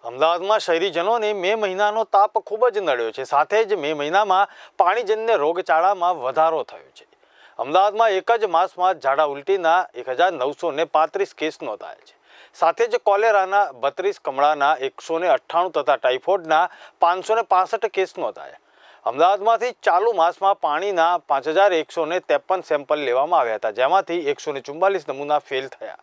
અમદાવાદમાં શહેરીજનોને મે મહિનાનો તાપ ખૂબ જ નડ્યો છે. સાથે જ મે મહિનામાં પાણીજન્ય રોગચાળામાં વધારો થયો છે. અમદાવાદમાં એક જ માસમાં ઝાડા ઉલટીના 1935 કેસ નોંધાયા છે. સાથે જ કોલેરાના 32, કમળાના 198 તથા ટાઇફોઇડના 565 કેસ નોંધાયા. અમદાવાદમાંથી ચાલુ માસમાં પાણીના 5153 સેમ્પલ લેવામાં આવ્યા હતા, જેમાંથી 144 નમૂના ફેલ થયા.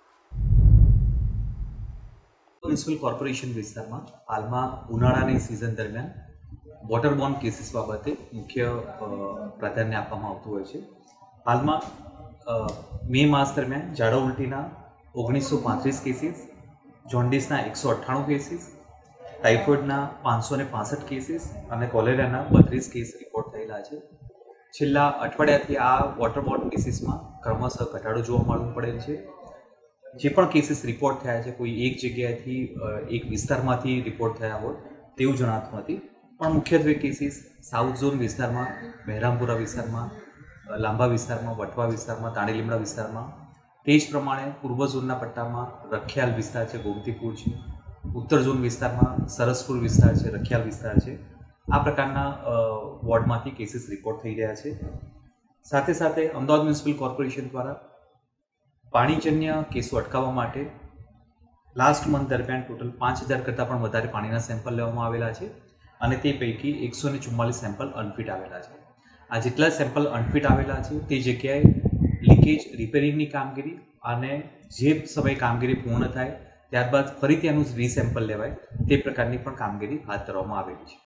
મ્યુનિસિપલ કોર્પોરેશન વિસ્તારમાં હાલમાં ઉનાળાની સિઝન દરમિયાન વોટરબોર્ન કેસીસ બાબતે મુખ્ય પ્રાધાન્ય આપવામાં આવતું હોય છે. હાલમાં મે માસ દરમિયાન ઝાડા ઉલટીના 1935 કેસીસ, જોન્ડિસના 198 કેસીસ, ટાઇફોઇડના 565 કેસીસ અને કોલેરાના 32 કેસ રિપોર્ટ થયેલા છે. છેલ્લા અઠવાડિયાથી આ વોટરબોર્ન કેસીસમાં ક્રમશઃ ઘટાડો જોવા મળવું પડેલ છે. જે પણ કેસીસ રિપોર્ટ થયા છે, કોઈ એક જગ્યાએથી એક વિસ્તારમાંથી રિપોર્ટ થયા હોય તેવું જણાતું નથી, પણ મુખ્યત્વે કેસીસ સાઉથ ઝોન વિસ્તારમાં, બહેરામપુરા વિસ્તારમાં, લાંબા વિસ્તારમાં, વટવા વિસ્તારમાં, તાણીલીમડા વિસ્તારમાં, તે જ પ્રમાણે પૂર્વ ઝોનના પટ્ટામાં રખિયાલ વિસ્તાર છે, ગોમતીપુર છે, ઉત્તર ઝોન વિસ્તારમાં સરસપુર વિસ્તાર છે, રખિયાલ વિસ્તાર છે. આ પ્રકારના વોર્ડમાંથી કેસીસ રિપોર્ટ થઈ રહ્યા છે. સાથે સાથે અમદાવાદ મ્યુનિસિપલ કોર્પોરેશન દ્વારા પાણીજન્ય કેસો અટકાવવા માટે લાસ્ટ મંથ દરમિયાન ટોટલ 5000 કરતાં પણ વધારે પાણીના સેમ્પલ લેવામાં આવેલા છે અને તે પૈકી 144 સેમ્પલ અનફિટ આવેલા છે. આ જેટલા સેમ્પલ અનફિટ આવેલા છે તે જગ્યાએ લીકેજ રિપેરિંગની કામગીરી અને જે સમયે કામગીરી પૂર્ણ થાય ત્યારબાદ ફરીથી આનું રીસેમ્પલ લેવાય તે પ્રકારની પણ કામગીરી હાથ ધરવામાં આવેલી છે.